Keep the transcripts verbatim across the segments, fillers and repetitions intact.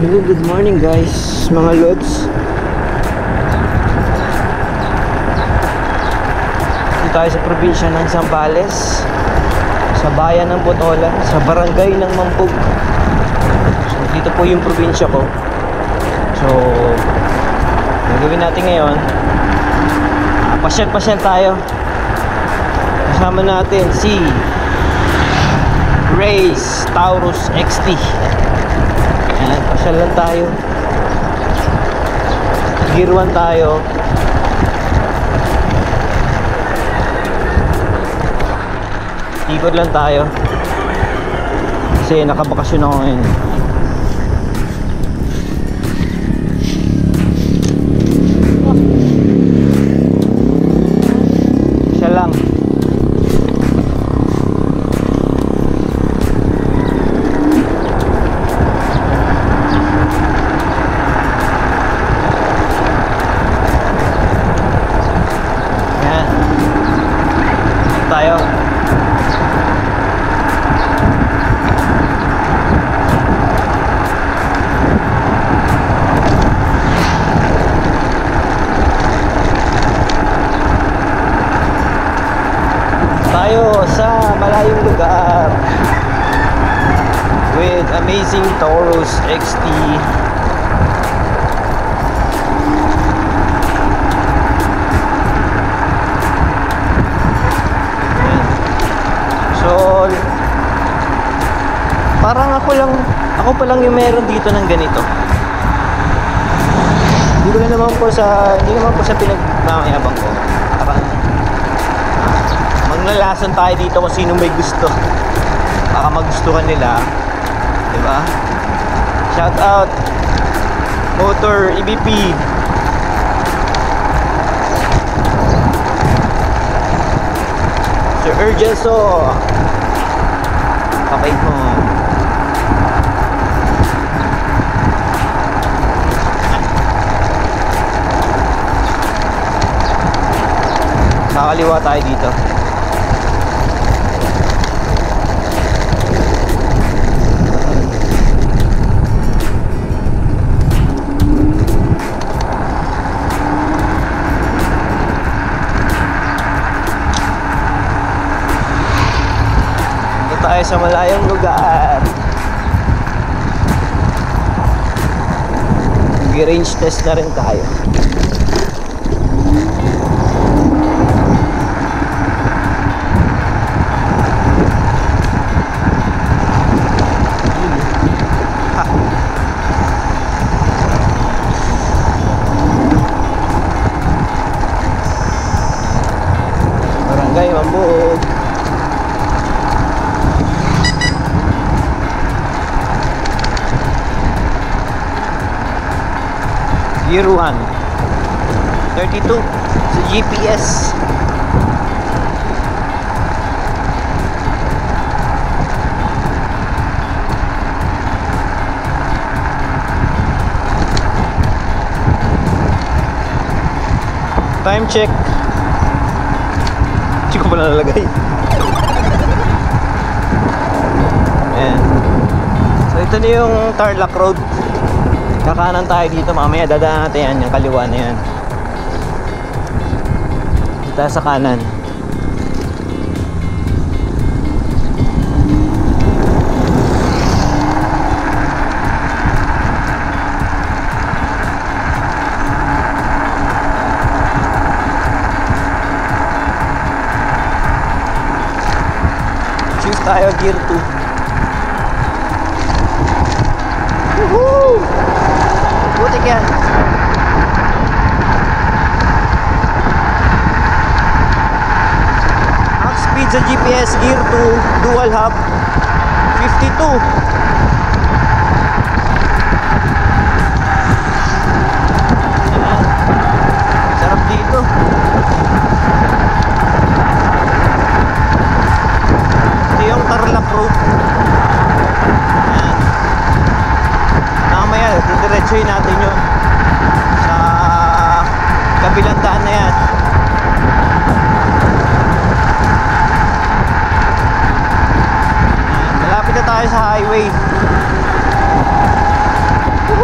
Hello, good morning guys, mga lods. Dito tayo sa probinsya ng Zambales, sa bayan ng Botolan, sa barangay ng Mampug. So dito po yung probinsya ko. So gagawin natin ngayon, uh, pasyal-pasyal tayo. Kasama natin si Race Taurus X T. Ayan, pasyal lang tayo. Gear one tayo. Ikot lang tayo kasi nakabakasyon ako ngayon. Siya lang. Tayo. Tayo sa malayong lugar with amazing Taurus X T. So parang ako lang ako pa lang yung meron dito ng ganito. Hindi ko na naman po sa hindi naman po sa pinagmamayabang ko. Baka maglalason tayo dito kung sino may gusto. Baka magustuhan nila, di ba? Shout out Motor E B P. Sir Urgenso, kapait mo. Kakaliwa tayo dito. Tayo sa malayong lugar. Mag-range test na rin tayo. Ha. Barangay Mampug. Gear one thirty-two sa G P S. Time check. Hindi ko pala nalagay. Ayan. So ito na yung Tarlac Road. Kakanan tayo dito, mamaya dadaan natin yan, yung kaliwa na yan. Dito sa kanan. Choose tayo gear two. Woohoo! Butik yan. Max speed sa G P S gear two dual hub fifty-two. Sarap dito. Ito yung Tarlac Road. Mamaya didiretsuhin natin yun sa kabilang daan na yan. Malapit na tayo sa highway.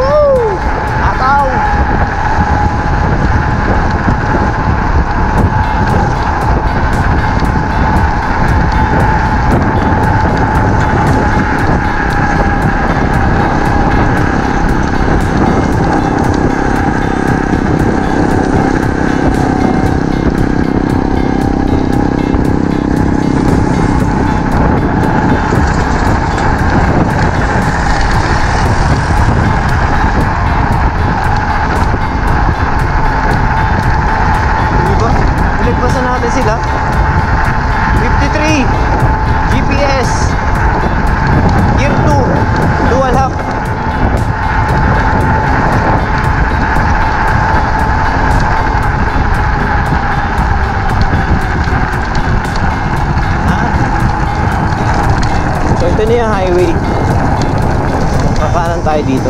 Ito na yung highway. Kakanan tayo dito.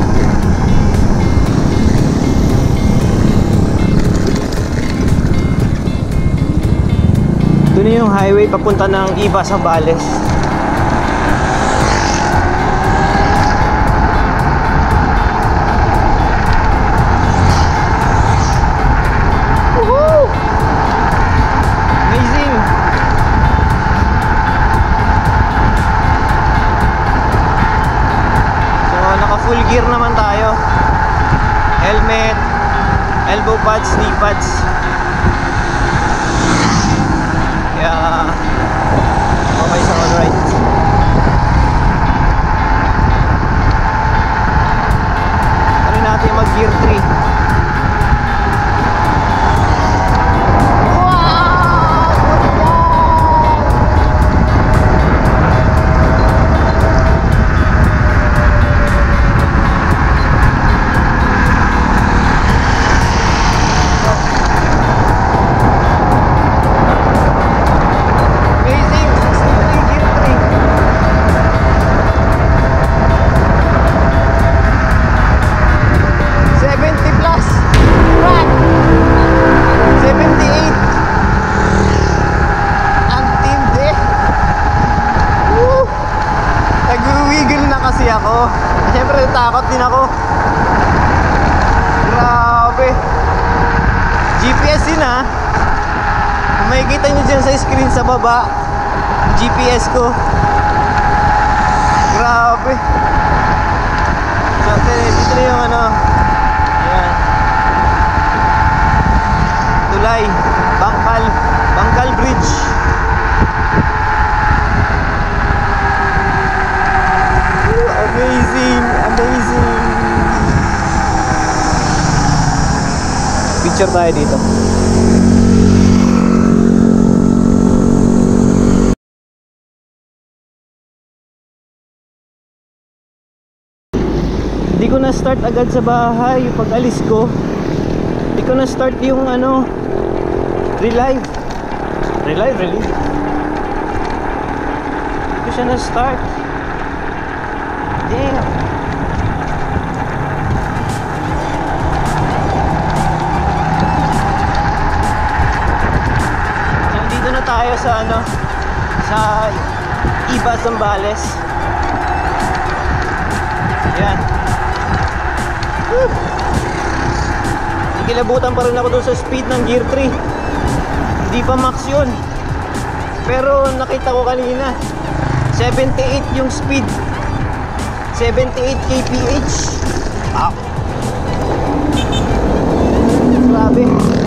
Ito na yung highway papunta ng Iba Zambales. Woohoo! Amazing! So naka full gear naman tayo. Helmet, elbow pads, knee pads. Kaya okay sa all right. Ano natin mag gear three. Siyempre natakot din ako. Grabe. G P S din ha. Kung makikita nyo dyan sa screen sa baba, G P S ko. Grabe. So dito na yung ano. Ayan. Tulay. Bangkal. Bangkal Bridge. Amazing, amazing. Picture tayo dito. Hindi ko na start agad sa bahay. Pag alis ko, hindi ko na start yung ano, relive. Relive, really? Hindi ko siya na start. Damn. So, dito na tayo sa ano, sa Iba Zambales. Ayan. Woo! Kilabutan pa rin ako dun sa speed ng gear three. Hindi pa max yun. Pero nakita ko kanina seventy-eight yung speed. seventy-eight kilometers per hour. Grabe.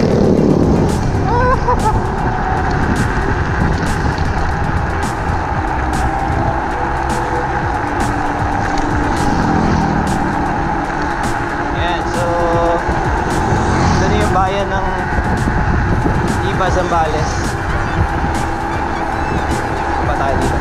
Ayan, so ito na yung bayan ng Iba Zambales. Pa tayo dito.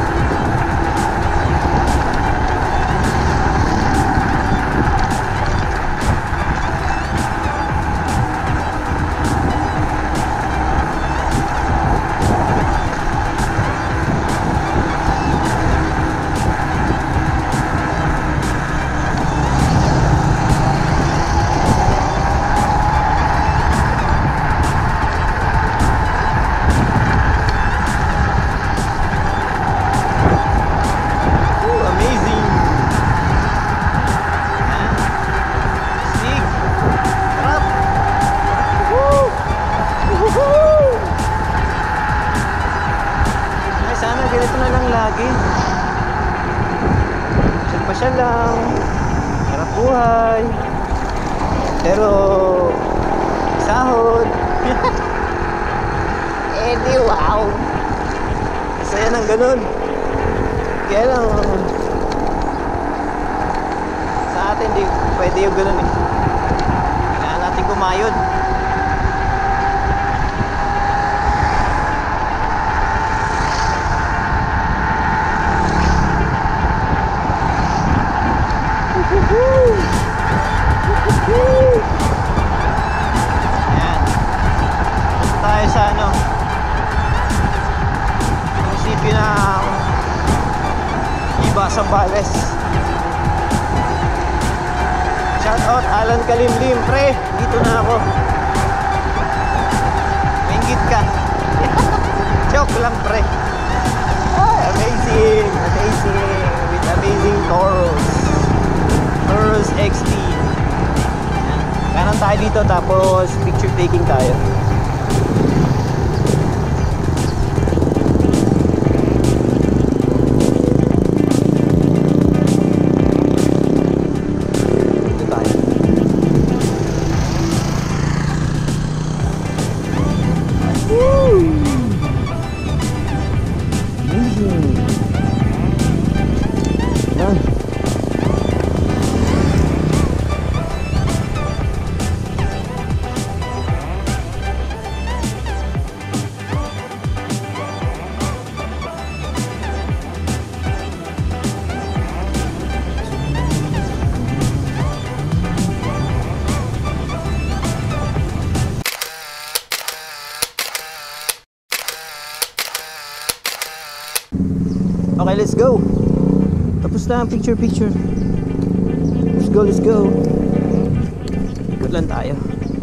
Pasyal lang, harap buhay, pero sahod. Eh di wow, saya ng ganun. Kaya lang sa atin di pwede yung ganun eh. Kailangan natin kumayod. Ayan. Punta tayo sa ano, munisipyo ng Sambales. Shout out Alan Kalimlim, pre. Dito na ako. Maingit ka. Joke lang, pre. Ah, amazing, amazing. With amazing Taurus. Taurus X T. Kanan tayo dito, tapos picture taking tayo. Okay, let's go. Tapos na ang picture picture. Let's go, let's go. Ikot lang tayo.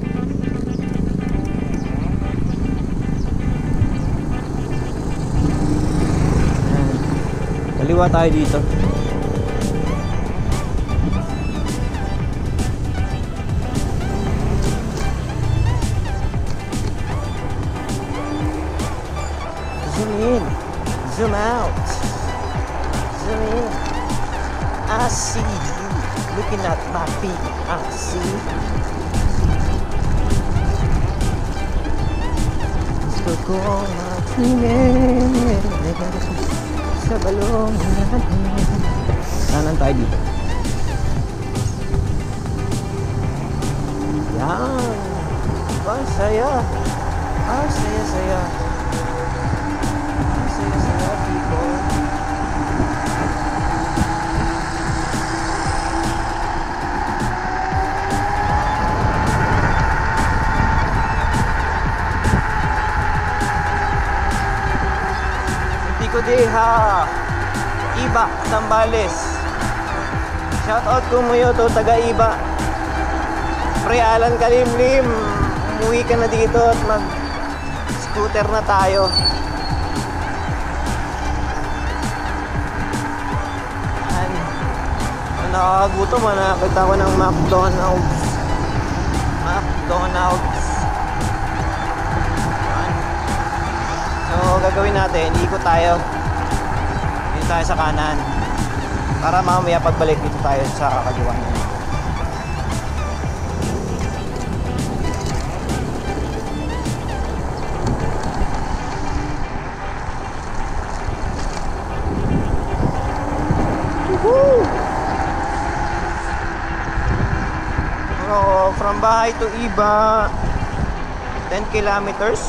Ayan. Kaliwa tayo dito. Zoom in. Zoom out. Zoom in. I see you looking at my feet. I see. Gusto ko makinig sa balong natin. Kanan tayo dito. Yan. Ang saya. Ang saya-saya. Ang saya-saya, people. Deha Iba, Sambales. Shoutout ko mo yun to, taga Iba. Pre Alan Kalimlim, umuwi ka na dito at mag scooter na tayo. Yan. Nakakagutom, nakakita ko ng McDonald's. McDonald's. So gagawin natin, ikot tayo dito tayo sa kanan para mamaya pagbalik dito tayo sa kaliwa. Woohoo! So from bahay to Iba, ten kilometers.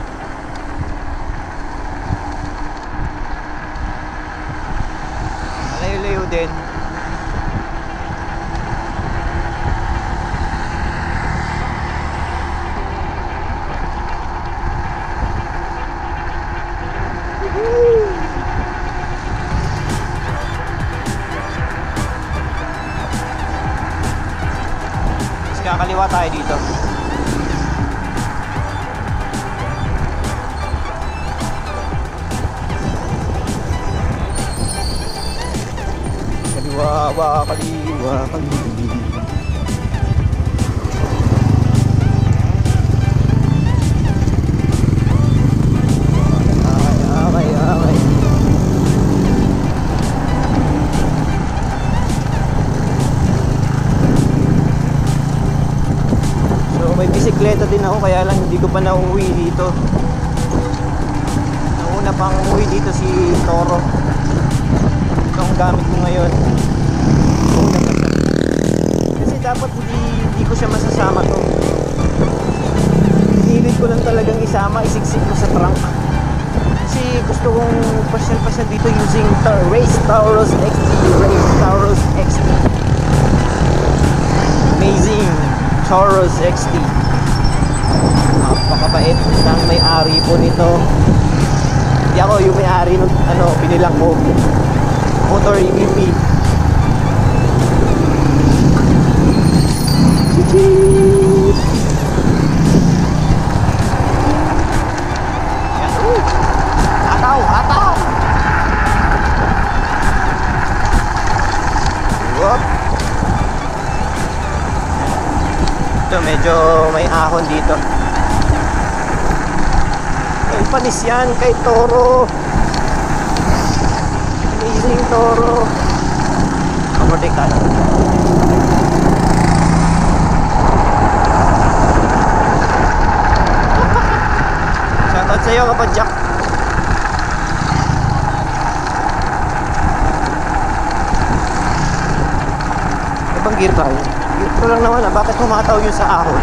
Layo din. Mas kakaliwa tayo dito. Kaliwa, kaliwa, kaliwa. Okay, okay, okay. So may bisikleta din ako, kaya lang hindi ko pa nauwi dito. Nauna pang umuwi dito si Toro. Ito ang gamit ko ngayon. Kasi dapat hindi, hindi ko siya masasama to. Hinihilig ko lang talagang isama, isiksik ko sa trunk. Kasi gusto kong pasyal-pasyal dito using Race Taurus X T. Race Taurus X T. Amazing Taurus X T. Napakabait ng may-ari po nito. Hindi ako yung may-ari ng ano, binilang ko. Ako motor, E B P. Yan, uh, ataw, ataw. Whoop. Ito medyo may ahon dito. Ay, panis yan kay Toro. Amazing Toro. Overtake ka lang. Shoutout sa'yo kapag Jack. Ibang gear tayo. Gear ko lang naman ah. Bakit humataw yun sa ahon?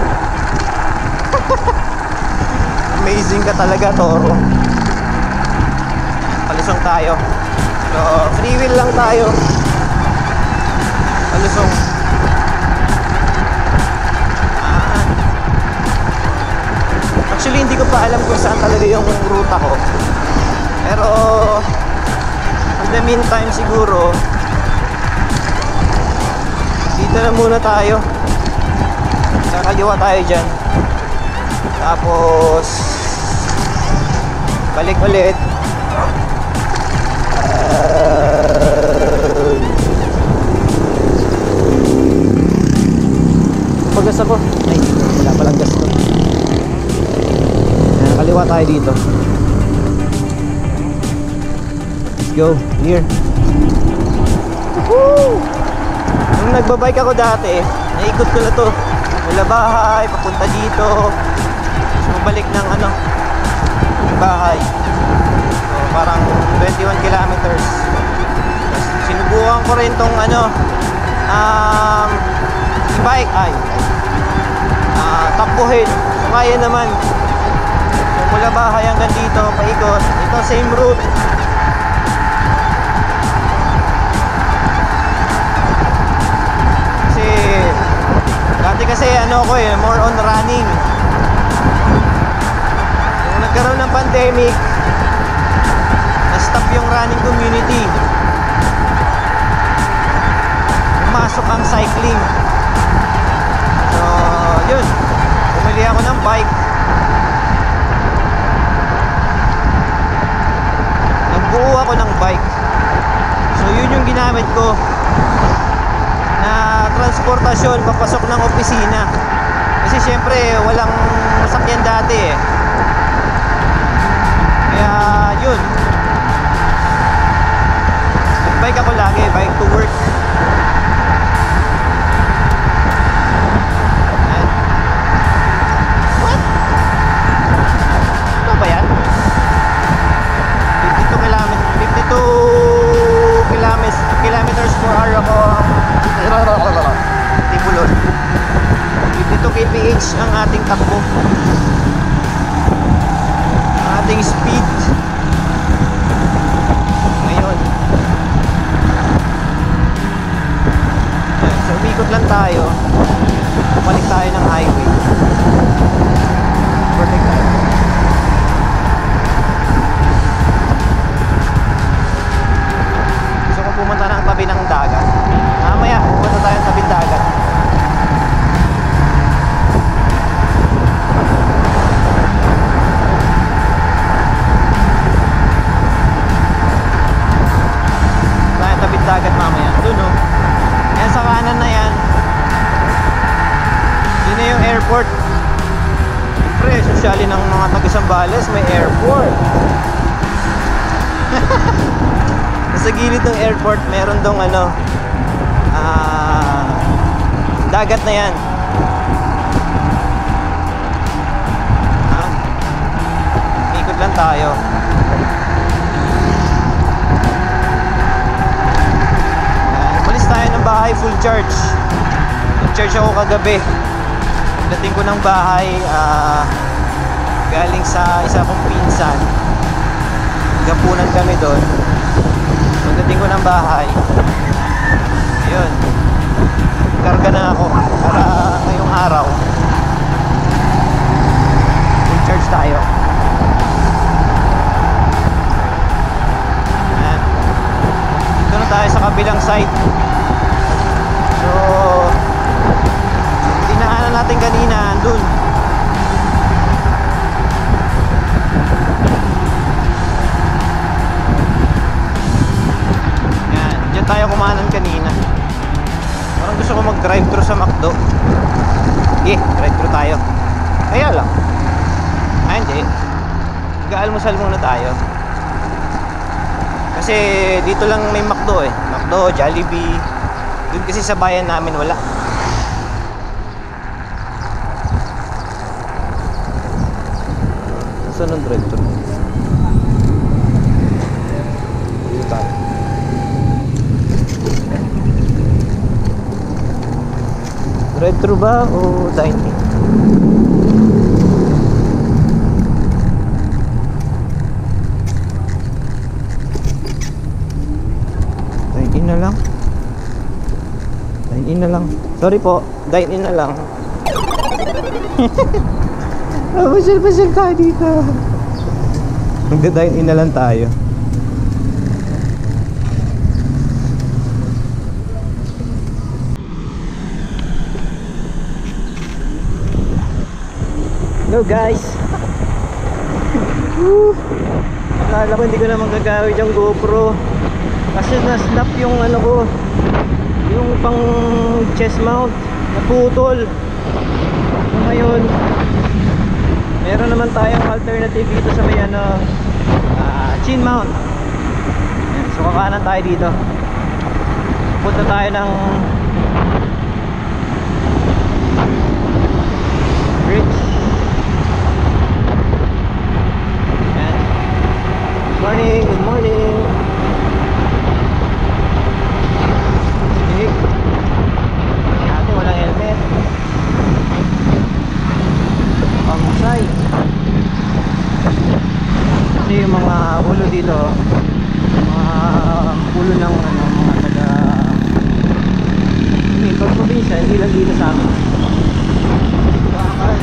Amazing ka talaga, Toro. Palusong tayo. So, free wheel lang tayo. Palusong. Ah. Actually, hindi ko pa alam kung saan talaga yung ruta ko. Pero, in the meantime siguro, dito na muna tayo. Kakaliwa tayo dyan. Tapos balik ulit. Paggas ako. Ay, wala palang gas to. Kaliwa tayo dito. Let's go. Here. Woo! Nung nagbabike ako dati, naikot ko na to. Mula bahay, papunta dito. Balik ng ano, bahay. So parang twenty-one kilometers. Tapos sinubukan ko rin tong ano, um, bike ay uh, takbuhin. So kaya naman. So mula bahay hanggang dito, paikot. Ito same route. Kasi dati kasi ano ko eh, more on running. Nagkaroon ng pandemic, na-stop yung running community, pumasok ang cycling. So yun, bumili ako ng bike. Nagbuo ako ng bike. So yun yung ginamit ko na transportasyon papasok ng opisina. Kasi syempre walang sasakyan dati eh. Kaya yun, bike ako lagi, bike to work. And, what? Ano ba yan? fifty-two kilometers fifty-two kilometers kilometers per hour ako. Tibulon. fifty-two kilometers per hour ang ating takbo, ating speed ngayon. So umikot lang tayo, balik tayo ng highway. Protect tayo. Gusto ko pumunta ng tabi ng dagat. Mamaya pumunta tayo ng tabi ng dagat. Dagat mamaya, dun o. Yan sa kanan na yan, yun na yung airport. Siyempre, sosyali ng mga taga-Sambales, may airport. Sa gilid ng airport, meron dong ano, uh, dagat na yan. Ah, ikot lang tayo. Tayo ng bahay full charge. Full charge ako kagabi. Pagdating ko ng bahay, uh, galing sa isa kong pinsan, gapunan kami doon. Pagdating ko ng bahay, ayun, karga na ako para ngayong araw full charge tayo. Ayan. Dito na tayo sa kabilang side. So dinaanan natin kanina andun. Yan, dyan tayo kumanan kanina. Parang gusto ko mag drive thru sa McDo. Okay, drive thru tayo. Kaya lang ay hindi, mag-aalmusal muna tayo. Kasi dito lang may McDo eh. McDo, Jollibee. Doon kasi sa bayan namin wala. Saan ang drive-thru? Dito tayo. Drive-thru ba o dine-in? Dine-in na lang. Dine-in na lang. Sorry po, dine-in na lang. Oh, pasyal-pasyal tayo dito. Magda-dine-in na lang tayo. Hello guys. Woo! Akala ko hindi ko na magagawid yung GoPro kasi na-snap yung ano ko, yung pang chest mount, naputol. So ngayon meron naman tayong alternative dito sa may ano, uh, chin mount. Ayan, so kakanan tayo dito. Punta tayo ng bridge. Ayan. Good morning, good morning. Sige. Si ate walang helmet. Pamusay. Kasi yung mga ulo dito, mga ulo ng ano, mga taga may pag-probinsya, hindi lang dito sa amin. Bakal.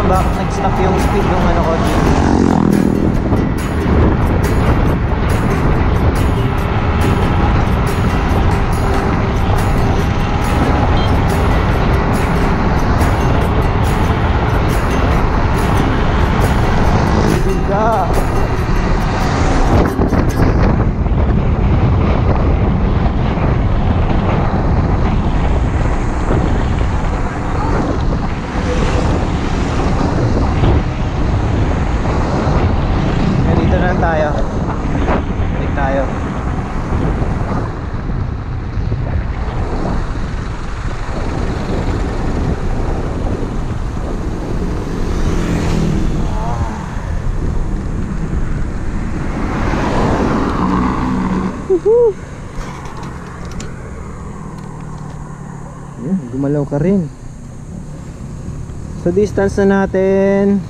bakit nag-stop yung speed ng ano ko dito. Tayo balik tayo. Woohoo! Ayan, gumalaw ka rin. So distance na natin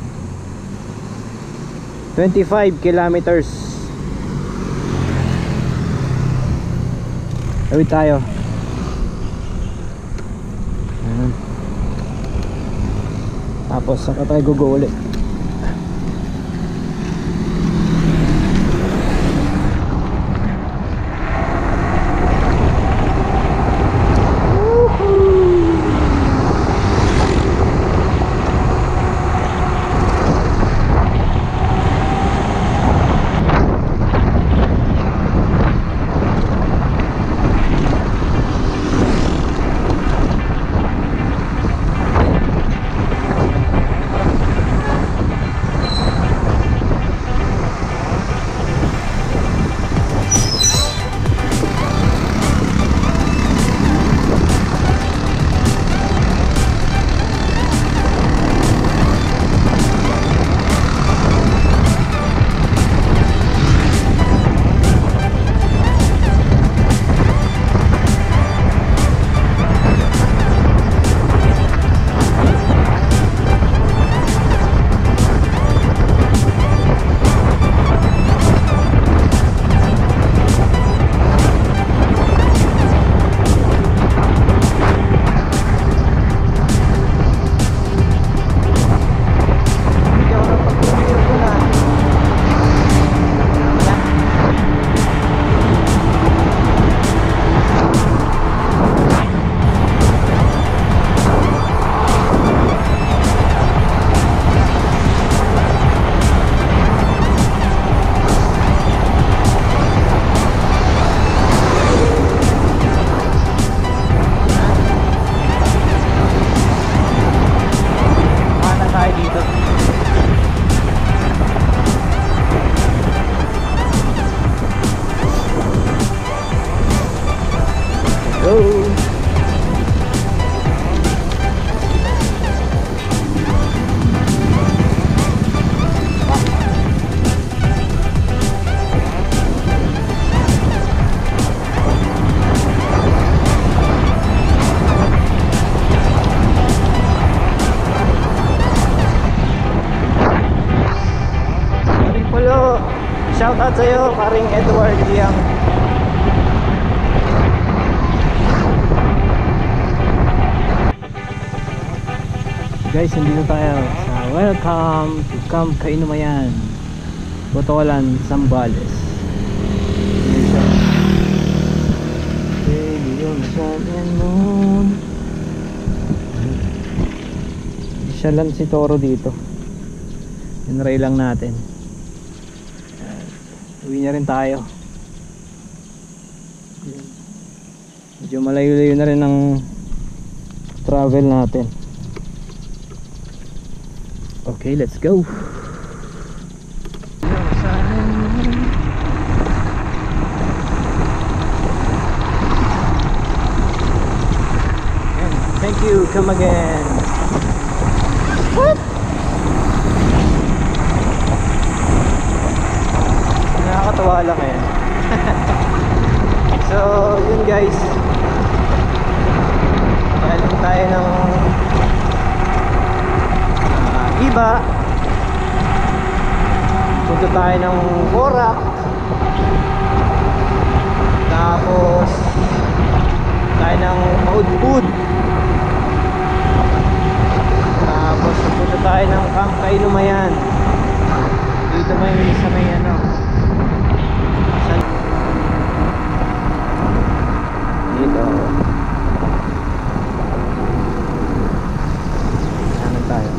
twenty-five kilometers. Tawid tayo. Ayan. Tapos saka tayo gugo ulit. Shoutout sa'yo, paring Edward Yang. Guys, nandito tayo sa welcome to Camp Kainumayan, Botolan, Zambales. Baby, yung sun and moon. Siya lang si Toro dito. Inray lang natin. Uwi na rin tayo. Medyo malayo-layo na rin ang travel natin. Okay, let's go. Thank you, come again. What? Nakakatawa lang eh. So, yun guys. Galing tayo ng uh, iba. Punta tayo ng Porac. Tapos tayo ng Maudpud. Tapos punta tayo tayo ng Camp Kainumayan. Dito may sa may ano. San... Dito. Saan tayo?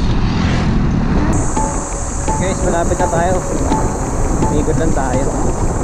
Guys, malapit na tayo. Umikot lang tayo.